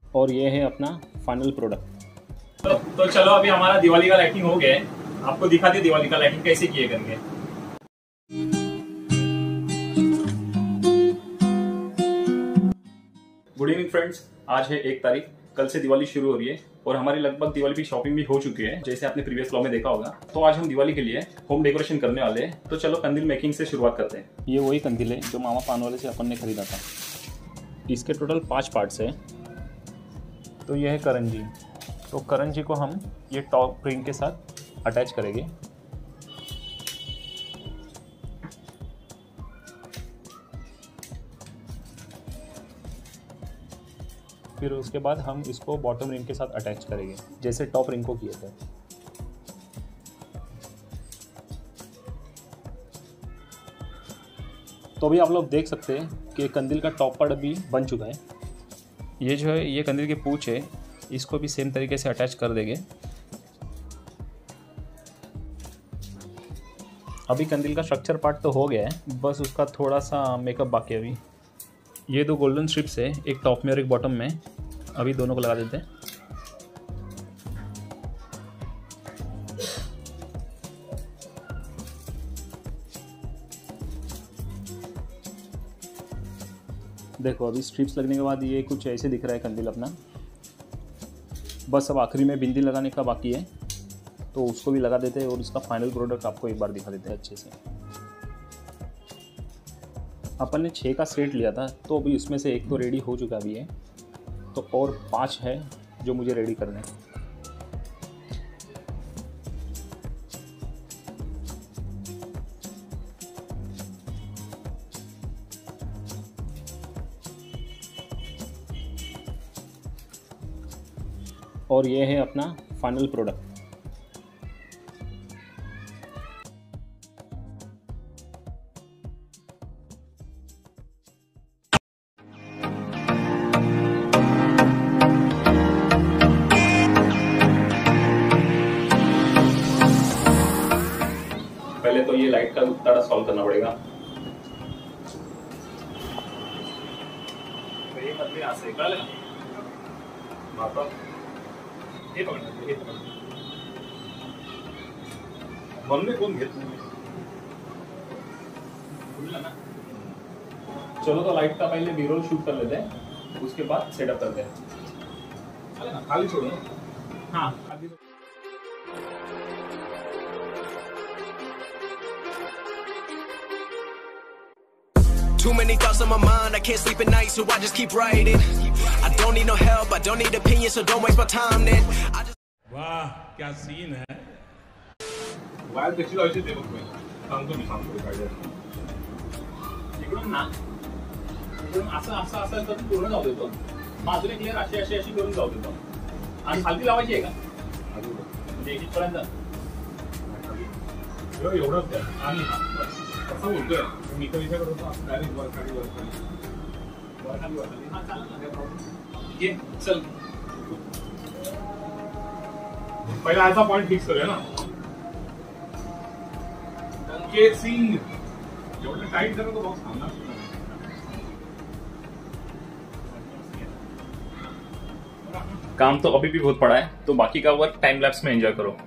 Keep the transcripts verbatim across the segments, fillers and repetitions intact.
और ये है अपना फाइनल प्रोडक्ट। तो, तो चलो अभी हमारा दिवाली का लाइटिंग हो गया है, आपको दिखाते दिवाली का लाइटिंग कैसे किए करेंगे। गुड इवनिंग फ्रेंड्स, आज है एक तारीख, कल से दिवाली शुरू हो रही है और हमारी लगभग दिवाली की शॉपिंग भी हो चुकी है, जैसे आपने प्रीवियस व्लॉग में देखा होगा। तो आज हम दिवाली के लिए होम डेकोरेशन करने वाले हैं। तो चलो कंदील मेकिंग से शुरुआत करते हैं। ये वही कंदील है जो मामा पान वाले से अपन ने खरीदा था। इसके टोटल पाँच पार्ट्स है। तो ये है करंजी। तो करंजी को हम ये टॉप रिंग के साथ अटैच करेंगे। फिर उसके बाद हम इसको बॉटम रिंग के साथ अटैच करेंगे, जैसे टॉप रिंग को किए थे। तो अभी आप लोग देख सकते हैं कि कंदील का टॉप पार्ट अभी बन चुका है। ये जो है ये कंदील की पूंछ है, इसको भी सेम तरीके से अटैच कर देंगे। अभी कंदील का स्ट्रक्चर पार्ट तो हो गया है, बस उसका थोड़ा सा मेकअप बाकी है अभी। ये दो गोल्डन स्ट्रिप्स है, एक टॉप में और एक बॉटम में। अभी दोनों को लगा देते हैं। देखो अभी स्ट्रिप्स लगने के बाद ये कुछ ऐसे दिख रहा है कंदील अपना। बस अब आखिरी में बिंदी लगाने का बाकी है, तो उसको भी लगा देते हैं और इसका फाइनल प्रोडक्ट आपको एक बार दिखा देते हैं अच्छे से। अपन ने छः का सेट लिया था, तो अभी उसमें से एक तो रेडी हो चुका भी है, तो और पांच है जो मुझे रेडी करने हैं। और ये है अपना फाइनल प्रोडक्ट। पहले तो ये लाइट का ताड़ा सॉल्व करना पड़ेगा। तो ये पतली हाथ से निकाल मापा, हे पकडा हे पकडा बनने कोण घेत खुलला ना। चलो तो लाइट का पहले बी रोल शूट कर लेते हैं, उसके बाद सेटअप करते हैं। चले ना, खाली छोड़ो। हाँ खाली। Too many thoughts on my mind, I can't sleep at night, so I just keep writing. I don't need no help, I don't need opinions, so don't waste my time then. I just वाह क्या scene है। Wire कशी लावायची ते बघ मी सांगतो मी सांगतो काय इकडून ना इकडून असं असं असं तर पूर्ण जाऊ देतो, बाजूने क्लिअर अशी अशी अशी करून जाऊ देतो आणि खाली लावायची आहे का म्हणजे इथपर्यंत एवढंच आहे। आणि असं बोलतोय मी तर विचार करतो असं डायरेक्ट वर खाली वर खाली वर खाली वर खाली हा चालेल ना। ये चल पहिला आजचा पॉइंट फिक्स करूया ना। संकेत सिंग एवढं टाइट करा तो बॉक्स थांबणार। काम तो अभी भी बहुत पड़ा है, तो बाकी का वर्क टाइम लैप्स में एंजॉय करो।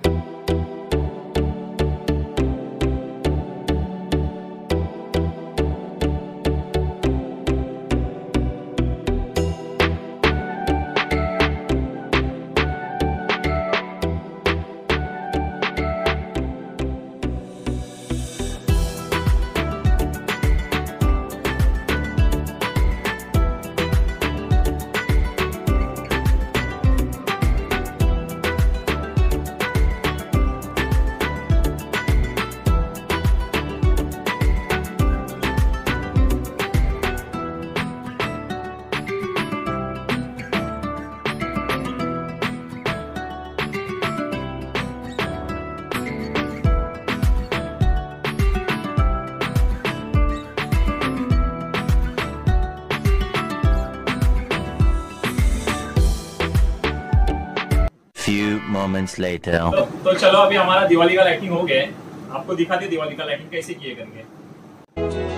few moments later. तो, तो चलो अभी हमारा दिवाली का लाइटिंग हो गया है, आपको दिखाते दिवाली का लाइटिंग कैसे किए करेंगे।